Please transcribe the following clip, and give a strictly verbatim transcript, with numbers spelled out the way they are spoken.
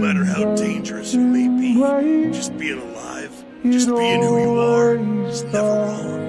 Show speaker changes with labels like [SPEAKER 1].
[SPEAKER 1] matter how dangerous it may be, just being alive, just being who you are, is never wrong.